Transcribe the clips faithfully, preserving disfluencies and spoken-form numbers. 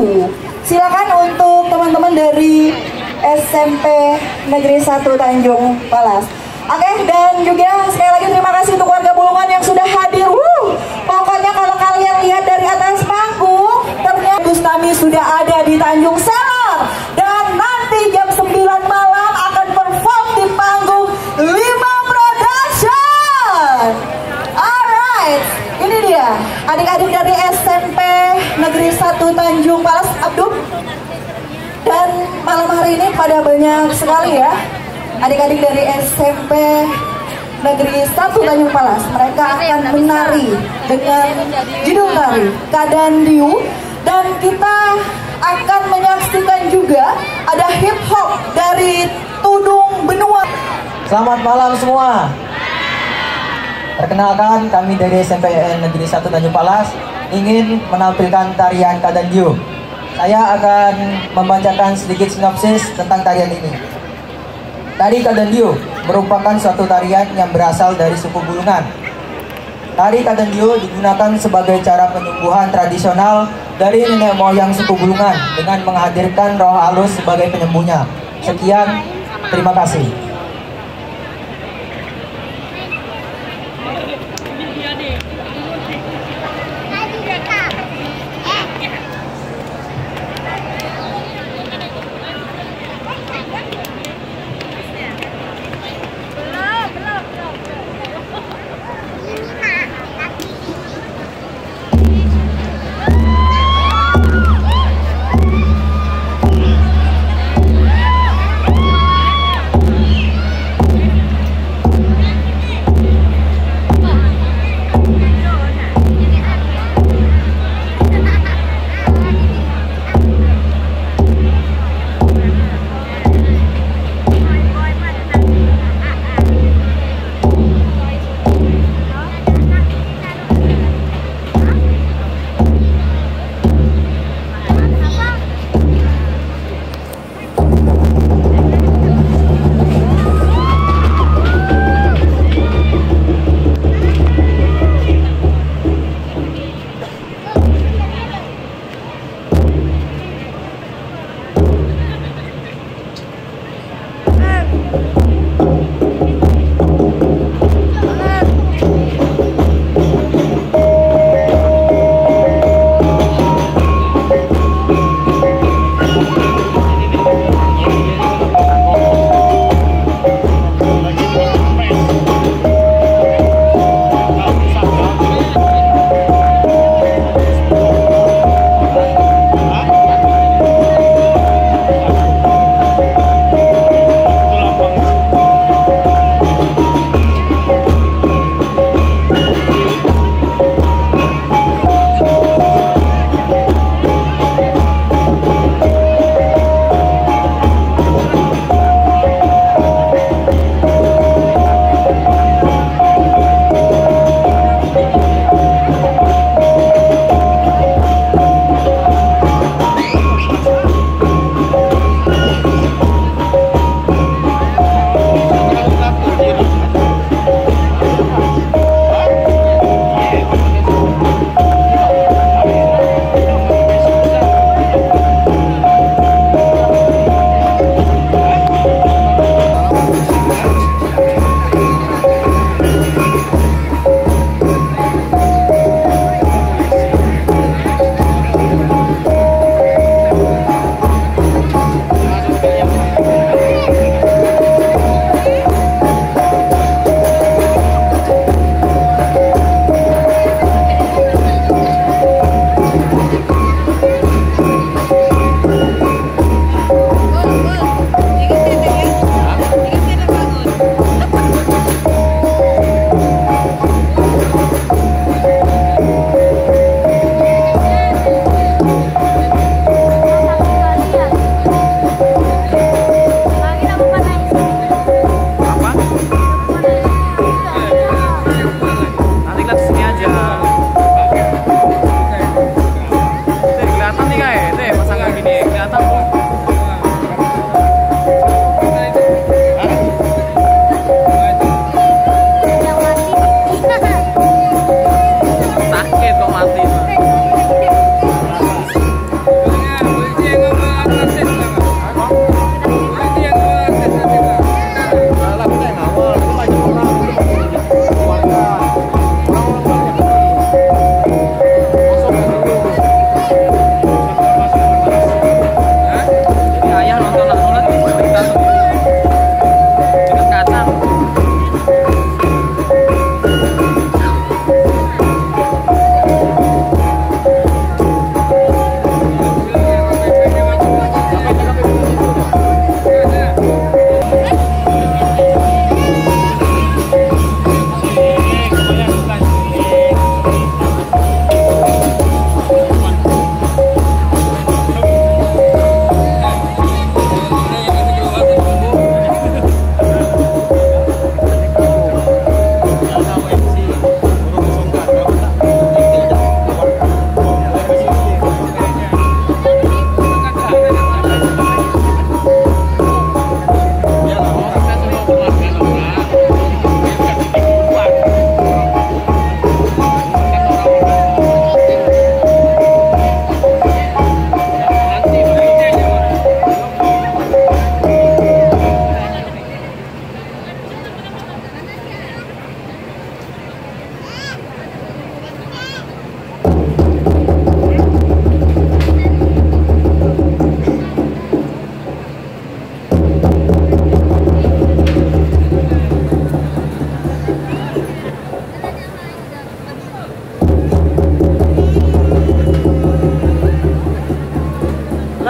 U. Silakan untuk teman-teman dari S M P Negeri satu Tanjung Palas. Oke, dan juga sekali lagi terima kasih untuk warga Bulungan yang sudah hadir. Wuh, pokoknya kalau kalian lihat dari atas panggung, ternyata Bustami sudah ada di Tanjung Selor. Dan nanti jam sembilan malam akan perform di panggung lima Production. Alright, ini dia adik-adik dari S M P Negeri satu Tanjung Palas. Abdul. Dan malam hari ini pada banyak sekali ya adik-adik dari S M P Negeri satu Tanjung Palas. Mereka akan menari dengan judul tari Kadandiu. Dan kita akan menyaksikan juga ada hip hop dari Tudung Benua. Selamat malam semua. Perkenalkan, kami dari S M P Negeri satu Tanjung Palas ingin menampilkan tarian Kadandiu. Saya akan membacakan sedikit sinopsis tentang tarian ini. Tari Kadandiu merupakan suatu tarian yang berasal dari suku Bulungan. Tari Kadandiu digunakan sebagai cara penyembuhan tradisional dari nenek moyang suku Bulungan dengan menghadirkan roh halus sebagai penyembuhnya. Sekian, terima kasih.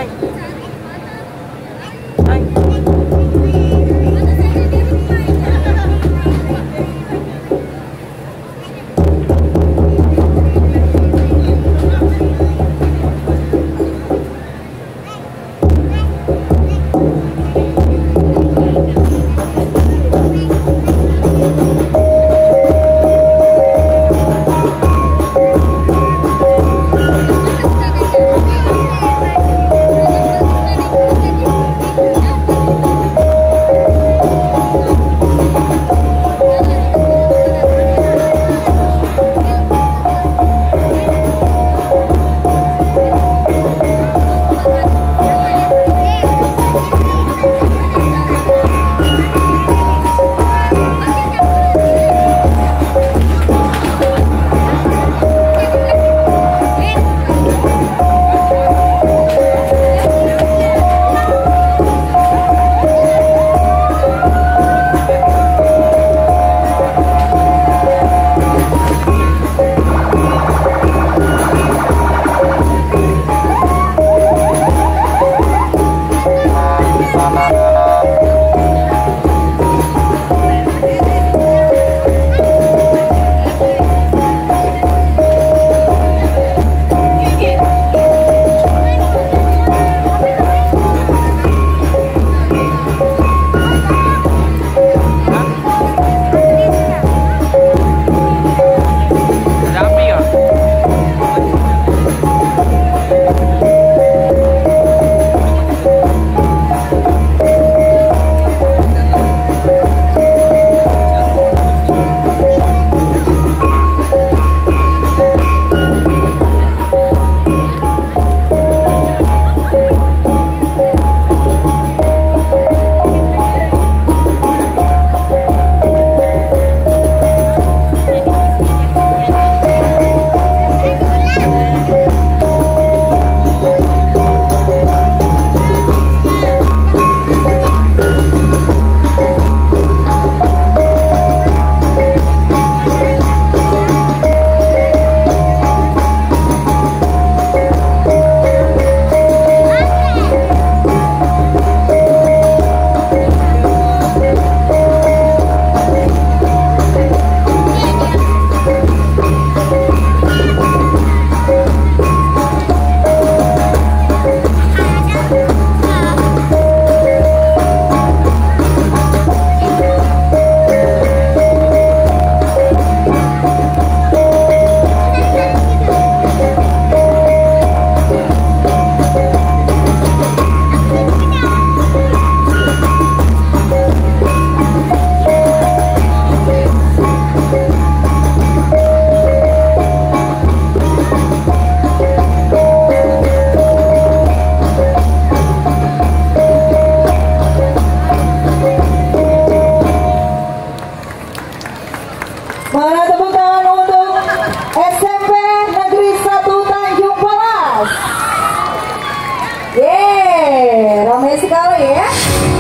Mana tepuk tangan untuk S M P Negeri satu Tanjung Palas. Yeay, ramai sekali ya.